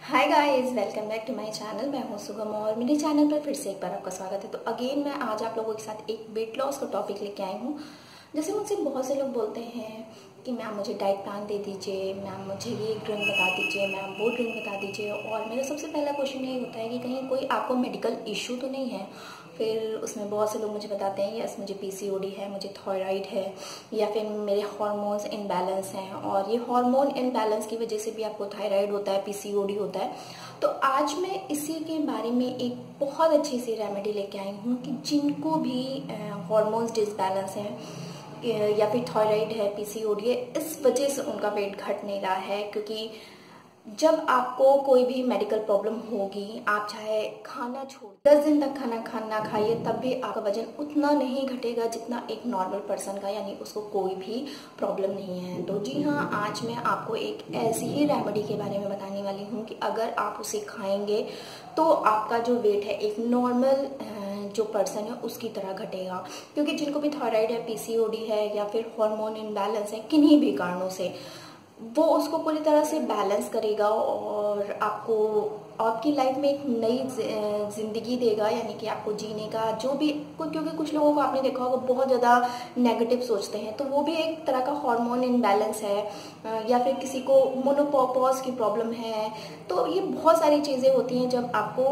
Hi guys, welcome back to my channel. मैं हूं सुगम और मेरे चैनल पर फिर से एक बार आपका स्वागत है। तो अगेन मैं आज आप लोगों के साथ एक वेट लॉस का टॉपिक लेके आई हूं। जैसे मुझसे बहुत से लोग बोलते हैं कि मैम मुझे डाइट प्लान दे दीजिए, मैम मुझे ये ड्रिंक बता दीजिए, मैम वो ड्रिंक बता दीजिए। और मेरा सबसे पहला क्वेश्चन यही होता है कि कहीं कोई आपको मेडिकल इशू तो नहीं है। फिर उसमें बहुत से लोग मुझे बताते हैं यस मुझे पीसीओडी है, मुझे थायराइड है, या फिर मेरे हार्मोन्स इनबैलेंस हैं और ये हार्मोन इनबैलेंस की वजह से भी आपको थायराइड होता है, पीसीओडी होता है। तो आज मैं इसी के बारे में एक बहुत अच्छी सी रेमेडी लेके आई हूँ कि जिनको भी हार्मोन्स डिसबैलेंस हैं या फिर थायराइड है, पीसीओडी है, इस वजह से उनका वेट घट नहीं रहा है। क्योंकि जब आपको कोई भी मेडिकल प्रॉब्लम होगी, आप चाहे खाना छोड़ 10 दिन तक खाना खाइए, तब भी आपका वजन उतना नहीं घटेगा जितना एक नॉर्मल पर्सन का, यानी उसको कोई भी प्रॉब्लम नहीं है। तो जी हाँ, आज मैं आपको एक ऐसी ही रेमेडी के बारे में बताने वाली हूँ कि अगर आप उसे खाएंगे तो आपका जो वेट है एक नॉर्मल जो पर्सन है उसकी तरह घटेगा। क्योंकि जिनको भी थायराइड है, पीसीओडी है या फिर हार्मोन इनबैलेंस है, किन्हीं भी कारणों से वो उसको पूरी तरह से बैलेंस करेगा और आपको आपकी लाइफ में एक नई जिंदगी देगा, यानी कि आपको जीने का जो भी। क्योंकि कुछ लोगों को आपने देखा होगा बहुत ज़्यादा नेगेटिव सोचते हैं, तो वो भी एक तरह का हार्मोन इनबैलेंस है। या फिर किसी को मोनोपॉज की प्रॉब्लम है। तो ये बहुत सारी चीज़ें होती हैं जब आपको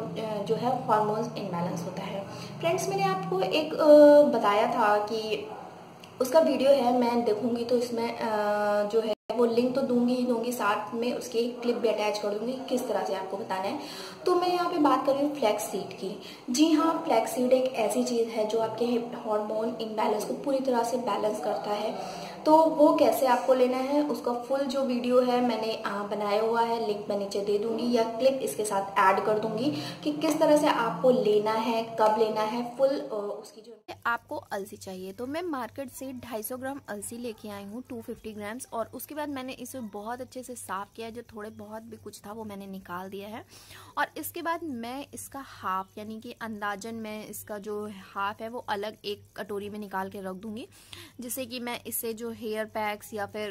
जो है हार्मोन इनबैलेंस होता है। फ्रेंड्स, मैंने आपको एक बताया था कि उसका वीडियो है, मैं देखूंगी तो इसमें जो है वो लिंक तो दूंगी ही दूंगी, साथ में उसकी क्लिप भी अटैच कर दूंगी किस तरह से आपको बताना है। तो मैं यहाँ पे बात कर रही हूँ फ्लैक्स सीड की। जी हाँ, फ्लैक्स सीड एक ऐसी चीज़ है जो आपके हार्मोन इनबैलेंस को पूरी तरह से बैलेंस करता है। तो वो कैसे आपको लेना है, उसका फुल जो वीडियो है मैंने बनाया हुआ है, लिंक मैं नीचे दे दूंगी या क्लिप इसके साथ ऐड कर दूंगी कि किस तरह से आपको लेना है, कब लेना है, फुल उसकी जो। आपको अलसी चाहिए तो मैं मार्केट से 250 ग्राम अलसी लेके आई हूँ, 250 ग्राम्स। और उसके बाद मैंने इसे बहुत अच्छे से साफ किया, जो थोड़े बहुत भी कुछ था वो मैंने निकाल दिया है। और इसके बाद मैं इसका हाफ, यानी कि अंदाजन मैं इसका जो हाफ है वो अलग एक कटोरी में निकाल के रख दूंगी, जिससे कि मैं इससे जो हेयर पैक्स या फिर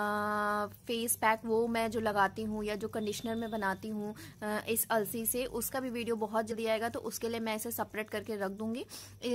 फेस पैक वो मैं जो लगाती हूँ या जो कंडीशनर में बनाती हूँ इस अलसी से, उसका भी वीडियो बहुत जल्दी आएगा। तो उसके लिए मैं इसे सेपरेट करके रख दूंगी।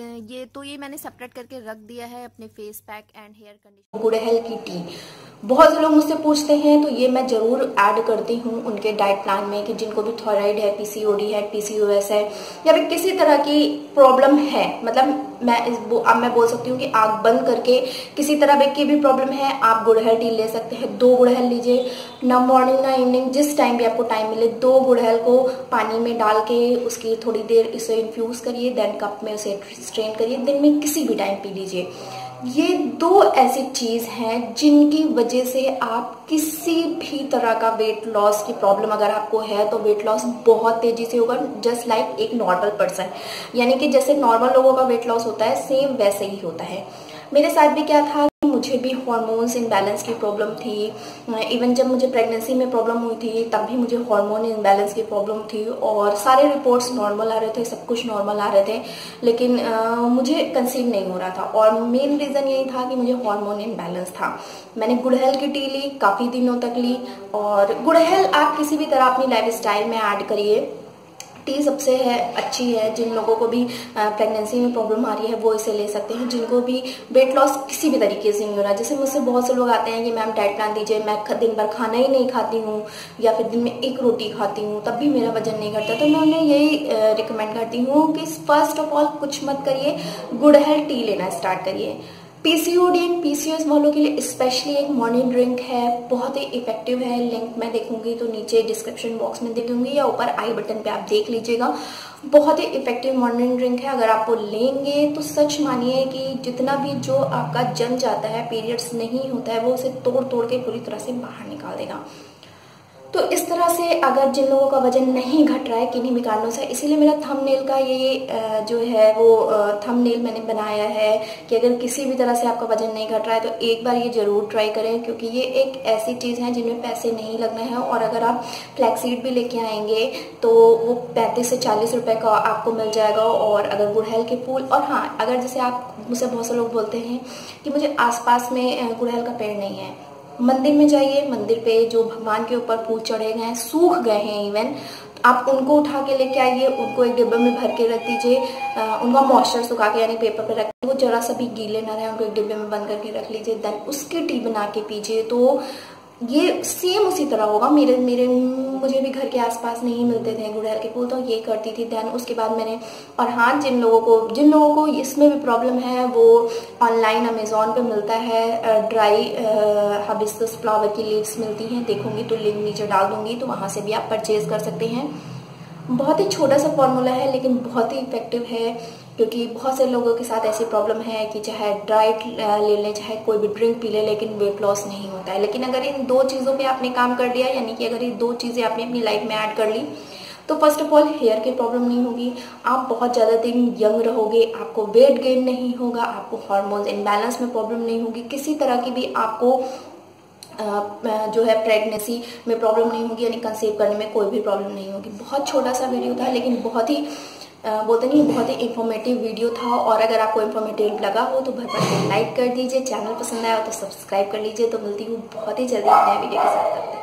ये मैंने सेपरेट करके रख दिया है अपने face pack and hair conditioner. गुड़हल की टी बहुत से लोग मुझसे पूछते हैं, तो ये मैं जरूर ऐड करती हूँ उनके डाइट प्लान में कि जिनको भी थायराइड है, पीसीओडी है, पीसीओएस है या फिर किसी तरह की प्रॉब्लम है। मतलब अब मैं बोल सकती हूँ कि आंख बंद करके किसी तरह की भी प्रॉब्लम है, आप गुड़हल टी ले सकते हैं। 2 गुड़हल लीजिए, ना मॉर्निंग ना इवनिंग, जिस टाइम भी आपको टाइम मिले 2 गुड़हल को पानी में डाल के उसकी थोड़ी देर इसे इन्फ्यूज करिए, देन कप में उसे स्ट्रेन करिए, दिन में किसी भी टाइम पी लीजिए। ये 2 ऐसी चीज हैं जिनकी वजह से आप किसी भी तरह का वेट लॉस की प्रॉब्लम अगर आपको है तो वेट लॉस बहुत तेजी से होगा, जस्ट लाइक एक नॉर्मल पर्सन। यानी कि जैसे नॉर्मल लोगों का वेट लॉस होता है, सेम वैसे ही होता है। मेरे साथ भी क्या था, मुझे भी हार्मोन्स इनबैलेंस की प्रॉब्लम थी। इवन जब मुझे प्रेगनेंसी में प्रॉब्लम हुई थी तब भी मुझे हार्मोन इनबैलेंस की प्रॉब्लम थी और सारे रिपोर्ट्स नॉर्मल आ रहे थे, सब कुछ नॉर्मल आ रहे थे, लेकिन मुझे कंसीव नहीं हो रहा था। और मेन रीजन यही था कि मुझे हार्मोन इनबैलेंस था। मैंने गुड़हल की टी ली, काफी दिनों तक ली। और गुड़हल आप किसी भी तरह अपनी लाइफ स्टाइल में ऐड करिए। टी सबसे अच्छी है। जिन लोगों को भी प्रेगनेंसी में प्रॉब्लम आ रही है वो इसे ले सकते हैं। जिनको भी वेट लॉस किसी भी तरीके से नहीं हो रहा, जैसे मुझसे बहुत से लोग आते हैं कि मैम डाइट प्लान दीजिए, मैं दिन भर खाना ही नहीं खाती हूँ या फिर दिन में 1 रोटी खाती हूँ तब भी मेरा वजन नहीं घटता, तो मैं उन्हें यही रिकमेंड करती हूँ कि फर्स्ट ऑफ ऑल कुछ मत करिए, गुड़हल टी लेना स्टार्ट करिए। पीसीओडी एंड पीसीओएस वालों के लिए स्पेशली एक मॉर्निंग ड्रिंक है, बहुत ही इफेक्टिव है। लिंक मैं देखूंगी तो नीचे डिस्क्रिप्शन बॉक्स में दे दूंगी या ऊपर आई बटन पे आप देख लीजिएगा। बहुत ही इफेक्टिव मॉर्निंग ड्रिंक है। अगर आप वो लेंगे तो सच मानिए कि जितना भी जो आपका जम जाता है, पीरियड्स नहीं होता है, वो उसे तोड़ तोड़ के पूरी तरह से बाहर निकाल देगा। तो इस तरह से अगर जिन लोगों का वजन नहीं घट रहा है किन्हीं भी कारणों से, इसीलिए मेरा थंबनेल का ये जो है वो थंबनेल मैंने बनाया है कि अगर किसी भी तरह से आपका वजन नहीं घट रहा है तो एक बार ये जरूर ट्राई करें, क्योंकि ये एक ऐसी चीज है जिनमें पैसे नहीं लगने हैं। और अगर आप फ्लैक्सीड भी लेके आएंगे तो वो 35 से 40 रुपए का आपको मिल जाएगा। और अगर गुड़हल के फूल, और हाँ, अगर जैसे आप मुझसे बहुत से लोग बोलते हैं कि मुझे आसपास में गुड़हल का पेड़ नहीं है, मंदिर में जाइए, मंदिर पे जो भगवान के ऊपर फूल चढ़े गए हैं, सूख गए हैं इवन, आप उनको उठा के लेके आइए, उनको एक डिब्बे में भर के रख दीजिए, उनका मॉइस्चर सुखा के यानी पेपर पे रख, वो जरा सा भी गीले ना रहे, उनको एक डिब्बे में बंद करके रख लीजिए, देन उसकी टी बना के पीजिए। तो ये सेम उसी तरह होगा। मुझे भी घर के आसपास नहीं मिलते थे गुड़हल के फूल, तो ये करती थी। देन उसके बाद मैंने, और हाँ, जिन लोगों को इसमें भी प्रॉब्लम है, वो ऑनलाइन अमेजोन पे मिलता है, ड्राई हिबिस्कस फ्लावर की लीव्स मिलती हैं, देखूंगी तो लिंक नीचे डाल दूंगी, तो वहां से भी आप परचेज कर सकते हैं। बहुत ही छोटा सा फॉर्मूला है लेकिन बहुत ही इफेक्टिव है, क्योंकि बहुत से लोगों के साथ ऐसी प्रॉब्लम है कि चाहे डाइट ले लें, चाहे कोई भी ड्रिंक पी ले, लेकिन वेट लॉस नहीं होता है। लेकिन अगर इन 2 चीज़ों पे आपने काम कर दिया, यानी कि अगर ये 2 चीज़ें आपने अपनी लाइफ में ऐड कर ली, तो फर्स्ट ऑफ ऑल हेयर की प्रॉब्लम नहीं होगी, आप बहुत ज़्यादा दिन यंग रहोगे, आपको वेट गेन नहीं होगा, आपको हार्मोन्स इम्बैलेंस में प्रॉब्लम नहीं होगी, किसी तरह की भी आपको जो है प्रेगनेंसी में प्रॉब्लम नहीं होगी, यानी कंसीव करने में कोई भी प्रॉब्लम नहीं होगी। बहुत छोटा सा वीडियो था, लेकिन बहुत ही बोलते नहीं, बहुत ही इंफॉर्मेटिव वीडियो था। और अगर आपको इंफॉर्मेटिव लगा हो तो भर के लाइक कर दीजिए, चैनल पसंद आया हो तो सब्सक्राइब कर लीजिए। तो मिलती हूँ बहुत ही जल्दी नए वीडियो के साथ।